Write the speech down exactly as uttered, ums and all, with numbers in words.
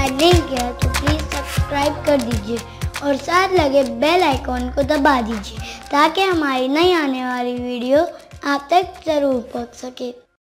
Subscribe नहीं किया तो प्लीज़ सब्सक्राइब कर दीजिए और साथ लगे बेल आइकॉन को दबा दीजिए ताकि हमारी नई आने वाली वीडियो आप तक ज़रूर पहुंच सके।